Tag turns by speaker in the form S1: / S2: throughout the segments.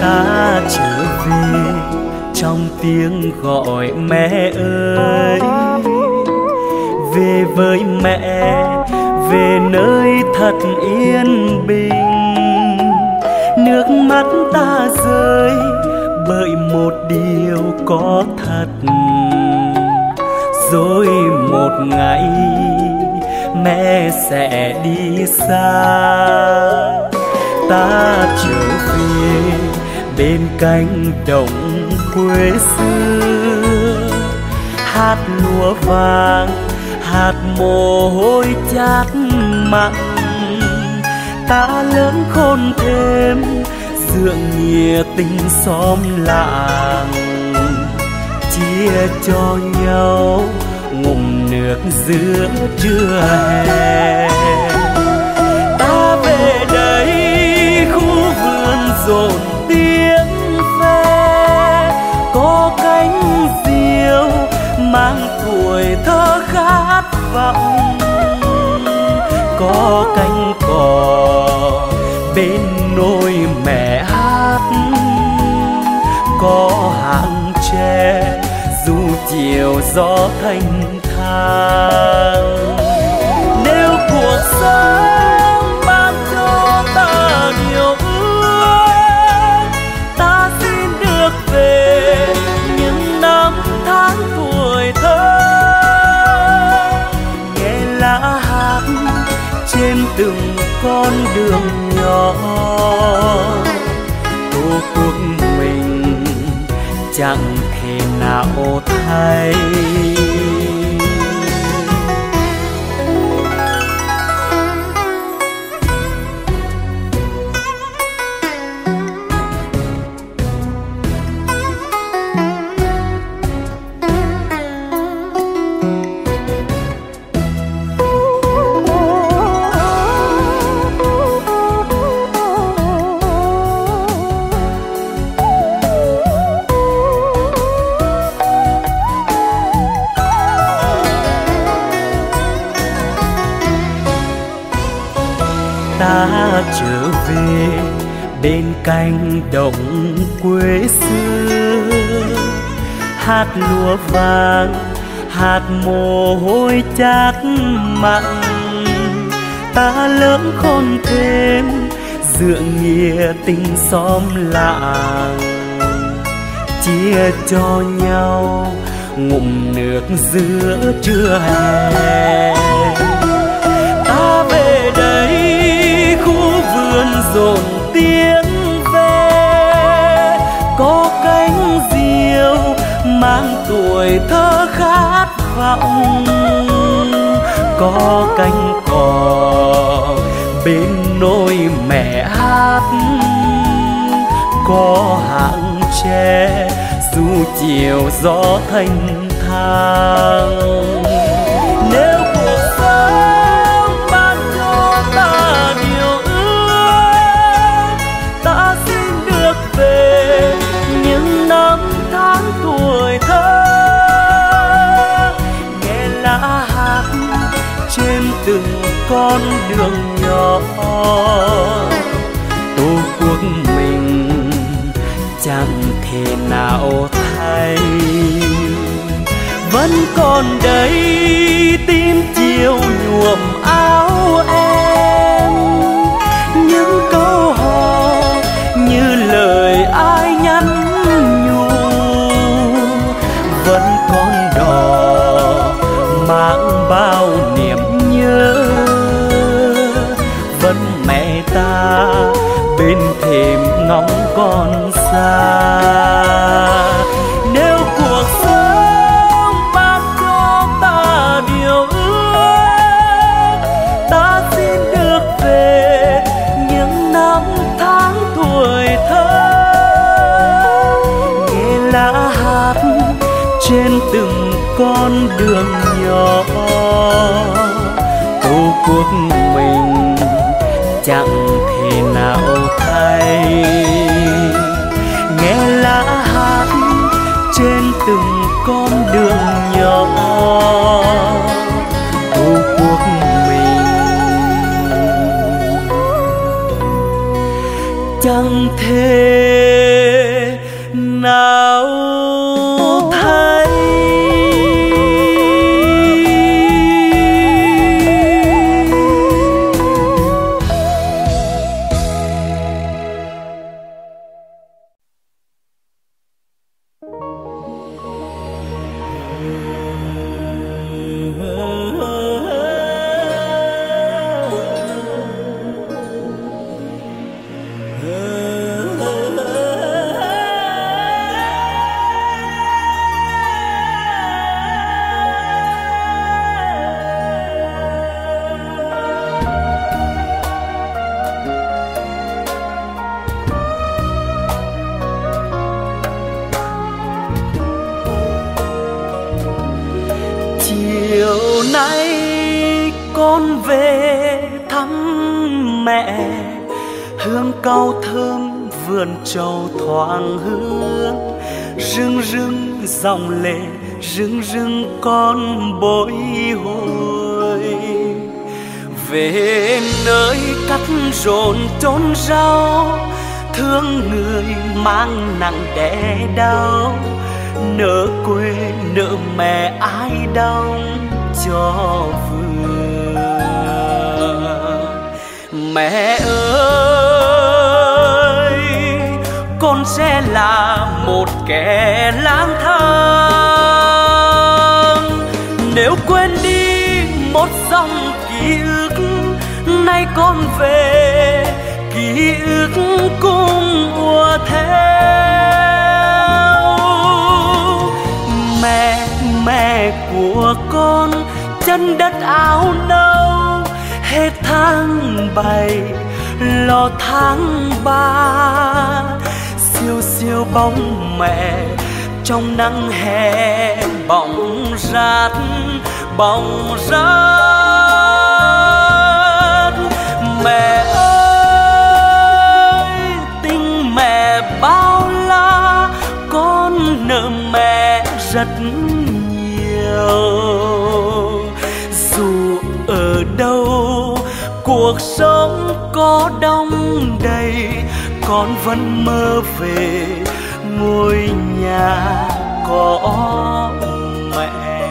S1: Ta trở về trong tiếng gọi mẹ ơi, về với mẹ, về nơi thật yên bình. Nước mắt ta rơi bởi một điều có thật, rồi một ngày mẹ sẽ đi xa. Ta trở về bên cánh đồng quê xưa, hạt lúa vàng, hạt mồ hôi chát mặn. Ta lớn khôn thêm dượng nghĩa tình xóm làng, chia cho nhau ngụm nước giữa trưa hè. Ta về đây khu vườn rộn tiếng ve, có cánh diều mang tuổi thơ khát vọng, có cánh cò bên nôi mẹ hát, có hàng tre dù chiều gió thanh thang. Nếu cuộc sống ban cho ta điều ước, ta xin được về những năm tháng tuổi thơ, nghe lá hát trên từng con đường nhỏ. Tổ quốc mình chẳng thể nào thay. Ta trở về bên cánh đồng quê xưa, hạt lúa vàng, hạt mồ hôi chát mặn. Ta lớn khôn thêm dượng nghĩa tình xóm làng, chia cho nhau ngụm nước giữa trưa hè. Ta về đây vườn rộn tiếng ve, có cánh diều mang tuổi thơ khát vọng, có cánh cò bên nôi mẹ hát, có hàng tre dù chiều gió thanh thang. Nếu cuộc sống ban cho ta điều ước, ta xin được về những năm tháng tuổi thơ, nghe lá hát trên từng con đường nhỏ. Tổ quốc mình chẳng thể nào thay, vẫn còn đây tim chiều nhuộm áo em. Những câu hò như lời ai nhắn nhủ, vẫn còn đò mang bao niềm nhớ. Vẫn mẹ ta bên thềm ngóng con xa. Nếu cuộc sống ban cho ta điều ước, ta xin được về những năm tháng tuổi thơ, nghe lá hát trên từng con đường nhỏ. Tổ quốc mình chẳng thể nào thay, nghe lá hát trên từng con đường nhỏ. Tổ quốc mình chẳng chẳng thể nào thấy. Chiều nay con về thăm mẹ, hương cau thơm vườn trầu thoảng hương. Rưng rưng dòng lệ, rưng rưng con bồi hồi. Về nơi cắt rộn chốn rau, thương người mang nặng đẻ đau. Nợ quê nợ mẹ ai đong cho vừa. Mẹ ơi, con sẽ là một kẻ lang thang. Nếu quên đi một dòng ký ức, nay con về ký ức cũng ùa theo. Mẹ của con chân đất áo nâu, hết tháng 7 lo tháng 3. Siêu siêu bóng mẹ trong nắng hè bóng rát bóng rát. Mẹ ơi, tình mẹ bao la, con nợ mẹ rất nhiều. Dù ở đâu cuộc sống có đông đầy, con vẫn mơ về ngôi nhà có mẹ.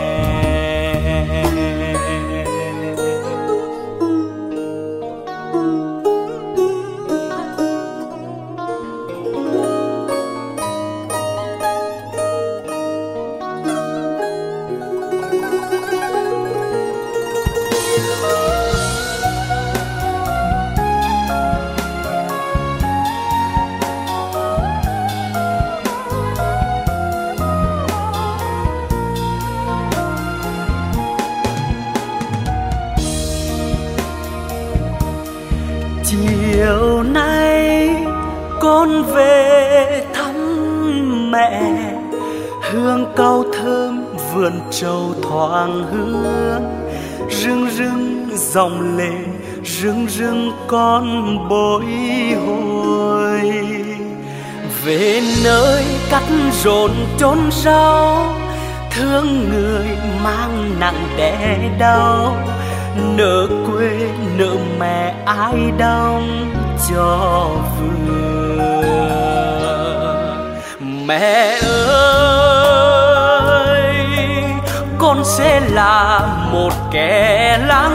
S1: Chiều nay con về thăm mẹ, hương cau thơm vườn trầu thoảng hương. Rưng rưng dòng lệ, rưng rưng con bồi hồi. Về nơi cắt rộn chốn rau, thương người mang nặng đẻ đau. Nợ quê nợ mẹ ai đong cho vừa. Mẹ ơi, con sẽ là một kẻ lang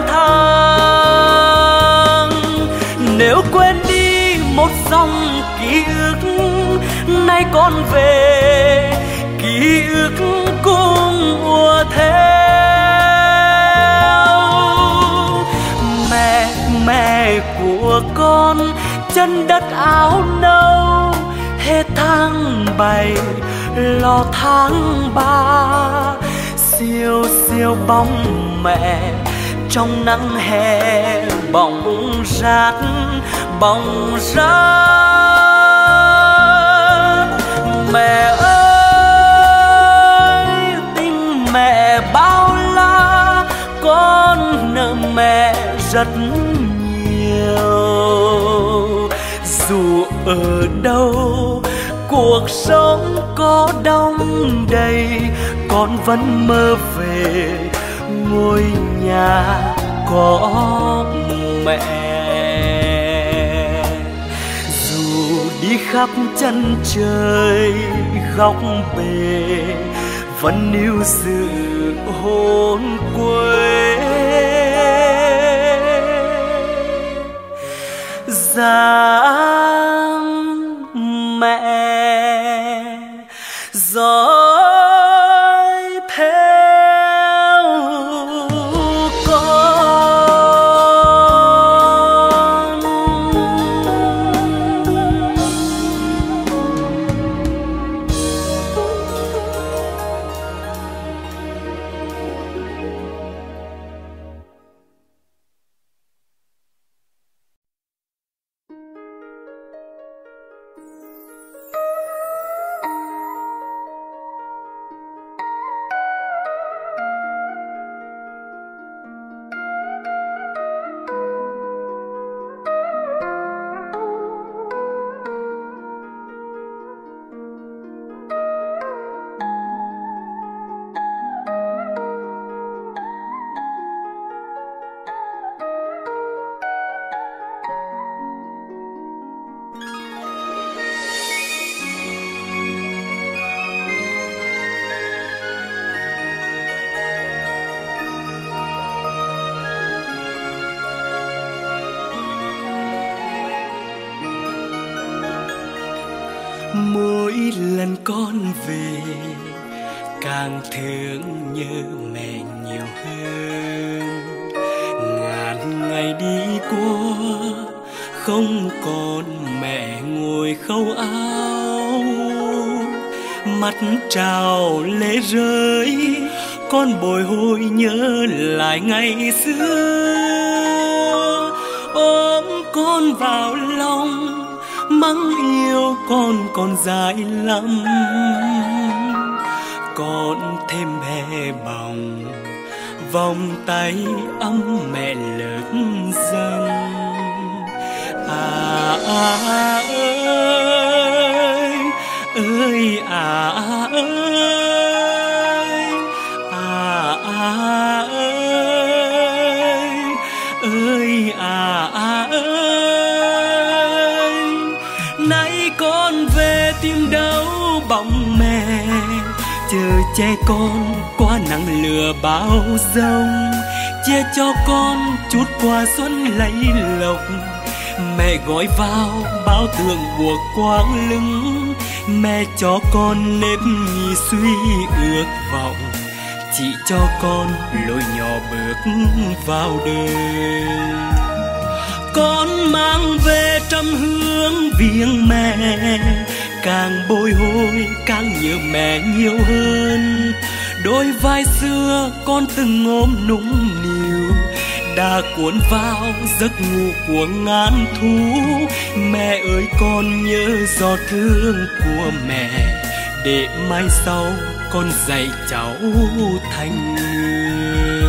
S1: thang. Nếu quên đi một dòng ký ức, nay con về ký ức cũng ùa theo. Mẹ của con chân đất áo nâu, hết tháng 7 lo tháng 3. Siêu siêu bóng mẹ trong nắng hè bóng rát bóng rát. Mẹ ơi, tình mẹ bao la, con nợ mẹ rất nhiều. Dù ở đâu cuộc sống có đông đầy, con vẫn mơ về ngôi nhà có mẹ. Dù đi khắp chân trời góc bể vẫn níu giữ hồn quê. Dáng mẹ dõi theo con. Mỗi lần con về càng thương nhớ mẹ nhiều hơn. Ngàn ngày đi qua không còn mẹ ngồi khâu áo, mắt trào lệ rơi con bồi hồi nhớ lại ngày xưa. Ôm con vào lòng mắng yêu con còn dài lắm, con thêm bé bỏng vòng tay ấm mẹ lớn dần. À ơi ơi à ơi à ơi ơi. Nay con về tìm đâu bóng mẹ, chờ che con qua nắng lửa bão giông, che cho con chút qua xuân lấy lộc. Mẹ gọi vào bao thương buộc quang lưng, mẹ cho con nếp nhì suy ước vọng, chỉ cho con lối nhỏ bước vào đời. Con mang về trăm hương viếng mẹ, càng bồi hồi càng nhớ mẹ nhiều hơn. Đôi vai xưa con từng ôm nũng nịu, đã cuốn vào giấc ngủ của ngàn thú. Mẹ ơi con nhớ giọt thương của mẹ, để mai sau con dạy cháu thành người.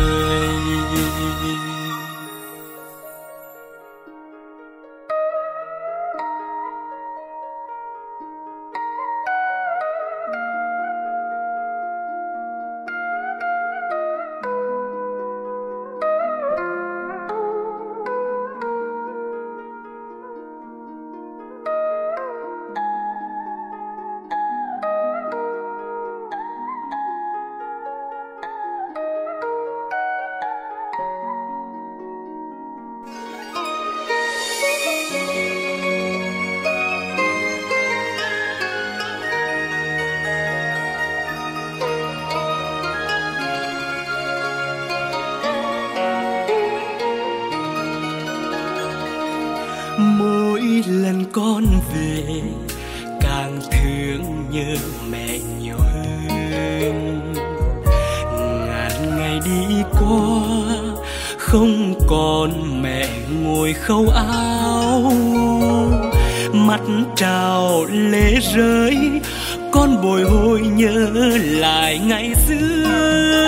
S1: Mỗi lần con về càng thương nhớ mẹ nhiều hơn. Ngàn ngày đi qua không còn mẹ ngồi khâu áo, mắt trào lệ rơi con bồi hồi nhớ lại ngày xưa.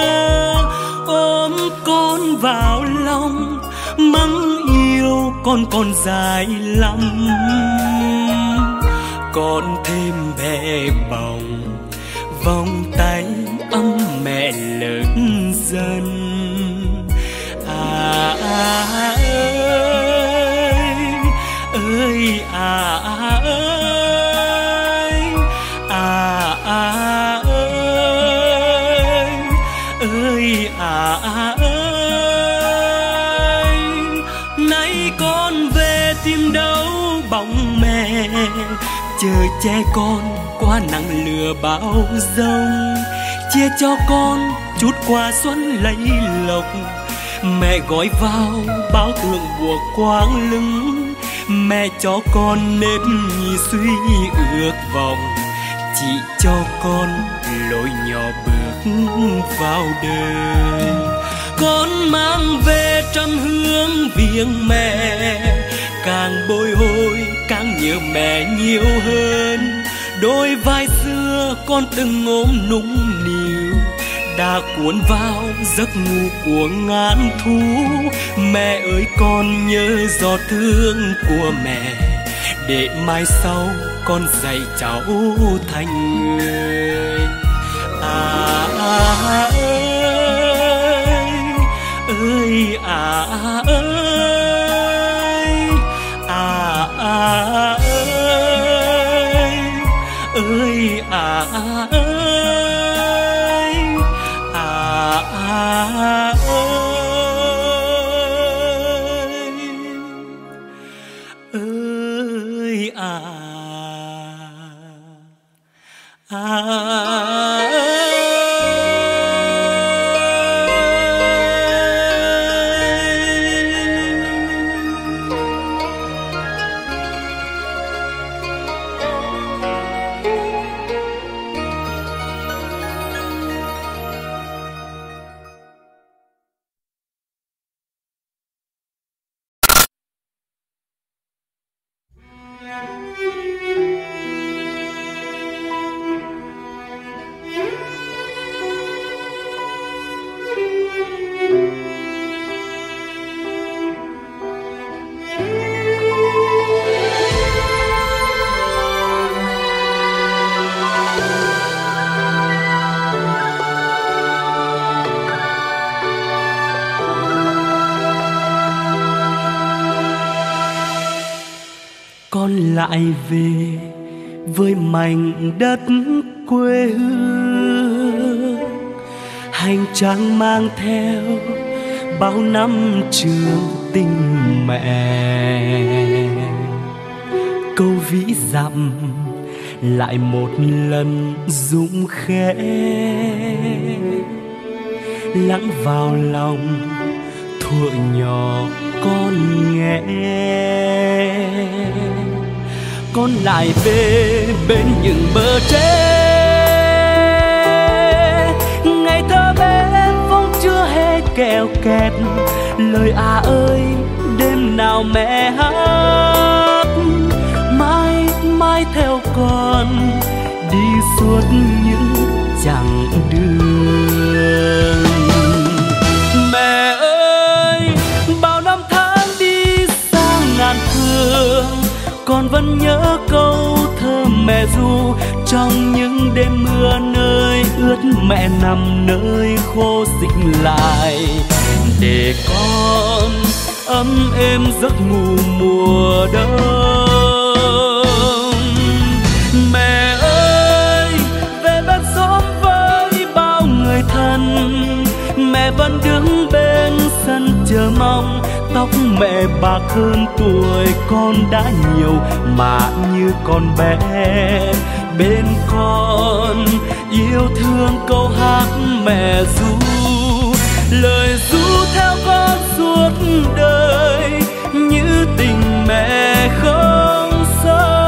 S1: Ôm con vào lòng mắng yêu con còn dài lắm, con thêm bé bỏng vòng tay ấm mẹ lớn dần. À ơi ơi à chờ che con qua nắng lửa bão giông, chia cho con chút qua xuân lấy lộc. Mẹ gói vào bao tượng buộc quang lưng, mẹ cho con nếp nhì suy ước vọng, chỉ cho con lối nhỏ bước vào đời. Con mang về trăm hương viếng mẹ, càng bồi hồi càng nhớ mẹ nhiều hơn. Đôi vai xưa con từng ôm nũng nịu, đã cuốn vào giấc ngủ của ngàn thú. Mẹ ơi con nhớ giọt thương của mẹ, để mai sau con dạy cháu thành người. Ơi ơi ơi con lại về với mảnh đất quê hương, hành trang mang theo bao năm trường tình mẹ. Câu vĩ dặm lại một lần rung khẽ, lắng vào lòng thuở nhỏ con nghe. Con lại về bên những bờ tre, ngày thơ bé phong chưa hề keo kẹt. Lời ơi đêm nào mẹ hát, mãi mãi theo con đi suốt những chặng đường. Mẹ ơi bao năm tháng đi xa ngàn phương, con vẫn nhớ câu thơ mẹ ru trong những đêm mưa nơi ướt. Mẹ nằm nơi khô xinh lại để con ấm êm giấc ngủ mùa đông. Mẹ ơi về bên xóm với bao người thân, mẹ vẫn đứng bên sân chờ mong. Tóc mẹ bạc hơn tuổi con đã nhiều, mà như con bé bên con yêu thương câu hát mẹ ru. Lời ru theo con suốt đời như tình mẹ không xa.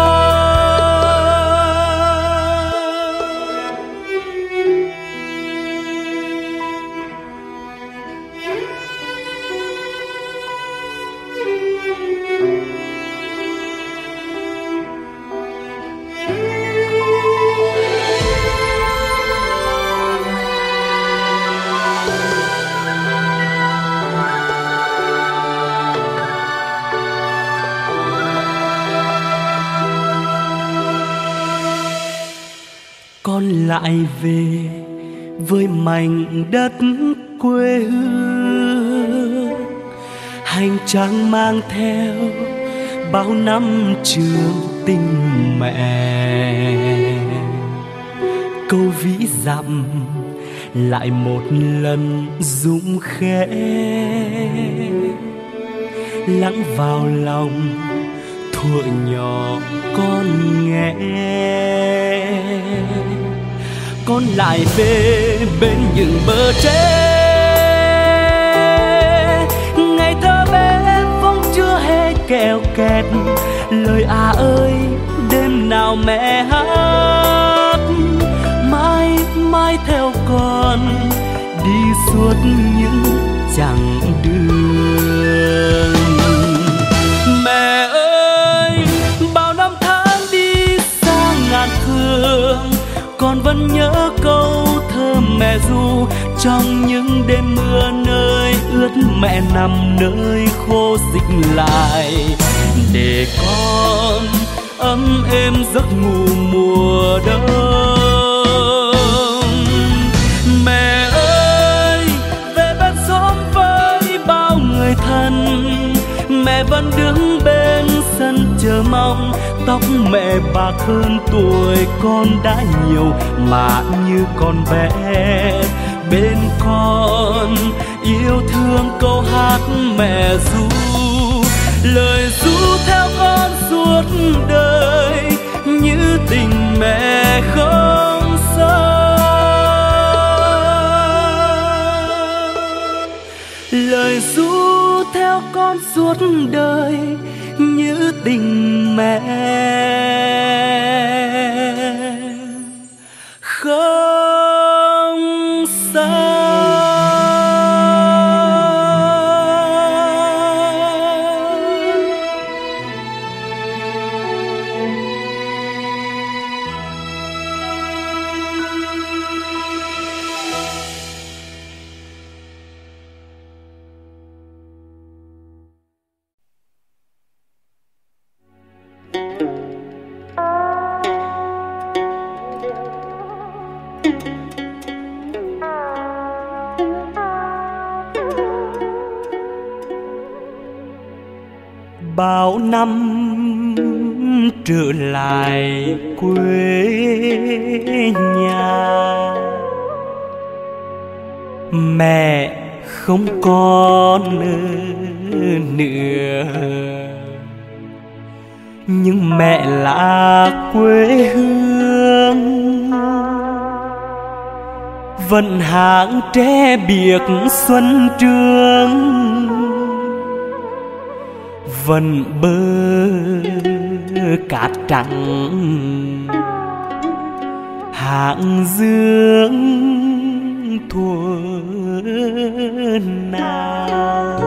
S1: Con lại về với mảnh đất quê hương, hành trang mang theo bao năm trường tình mẹ. Câu vĩ dặm lại một lần rung khẽ, lắng vào lòng thuở nhỏ con nghe. nghe. Con lại về bên những bờ tre, ngày thơ bé phong chưa hề kẹo kẹt. Lời à ơi đêm nào mẹ hát, mãi mãi theo con đi suốt những chặng đường. Mẹ ơi bao năm tháng đi xa ngàn phương, con vẫn nhớ câu thơ mẹ ru trong những đêm mưa nơi ướt mẹ nằm nơi khô dịch lại, để con ấm êm giấc ngủ mùa đông. Mẹ ơi về bên xóm với bao người thân, mẹ vẫn đứng bên sân chờ mong. Tóc mẹ bạc hơn tuổi con đã nhiều mà như con bé bên con yêu thương câu hát mẹ ru. Lời ru theo con suốt đời như tình mẹ không xa. Lời ru theo con suốt đời như tình mẹ không xa. Bao năm trở lại quê nhà, mẹ không còn nữa, nhưng mẹ là quê hương. Vẫn hàng tre biếc xuân trường, vẫn bờ cát trắng hạng dương thuở nào.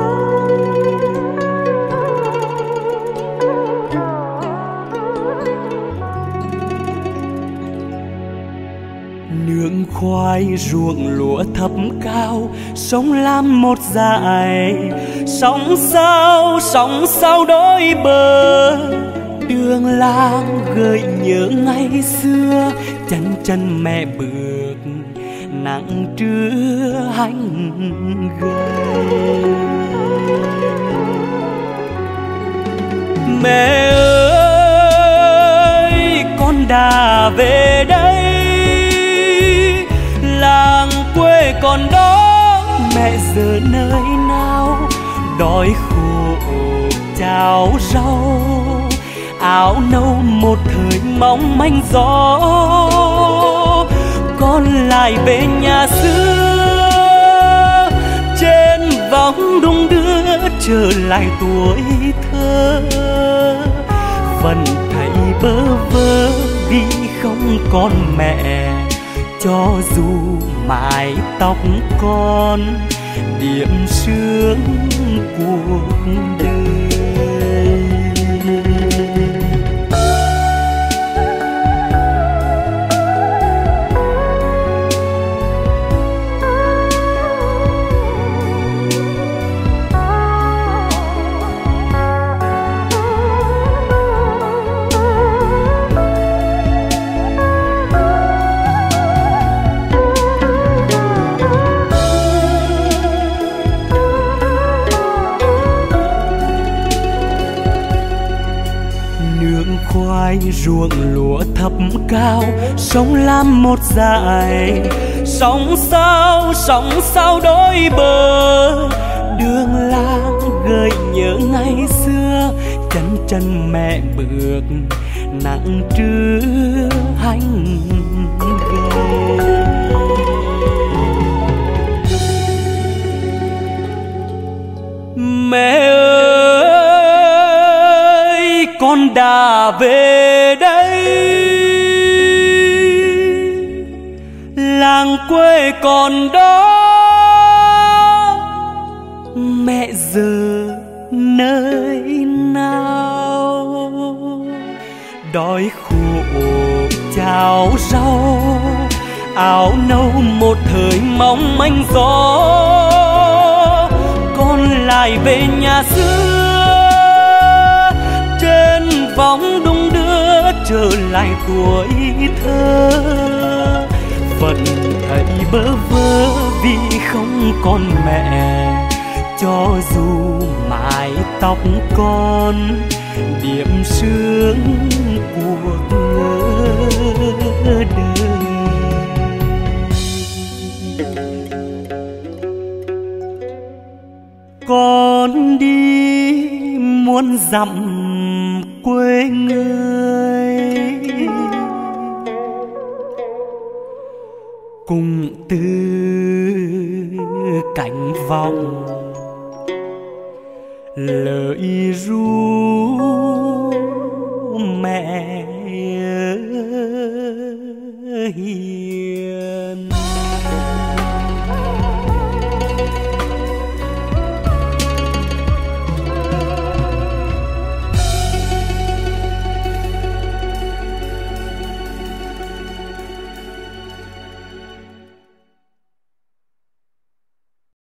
S1: Nương khoai ruộng lúa thấp cao, sông Lam một dải, sóng sao đôi bờ. Đường làng gợi nhớ ngày xưa, chân chân mẹ bước nắng trưa hành gầy. Mẹ ơi con đã về đây, làng quê còn đó mẹ giờ nơi nào. Đói khổ cháo rau, áo nâu một thời mong manh gió. Con lại về nhà xưa, trên vòng đung đưa trở lại tuổi thơ. Vẫn thấy bơ vơ vì không còn mẹ, cho dù mái tóc con điểm sương cuộc đời. Khoai ruộng lúa thấp cao, sông Lam một dải, sóng sao đôi bờ. Đường làng gợi nhớ ngày xưa, chân chân mẹ bước nặng trưa hành về. Mẹ ơi con đã về đây, làng quê còn đó mẹ giờ nơi nào. Đói khổ cháo rau áo nâu một thời mong manh gió, con lại về nhà xưa trên vòng đung đưa trở lại tuổi thơ. Vẫn thấy bơ vơ vì không còn mẹ, cho dù mái tóc con điểm sương cuộc đời. Con đi muôn dặm quê người, cùng từ cánh vòng lời ru mẹ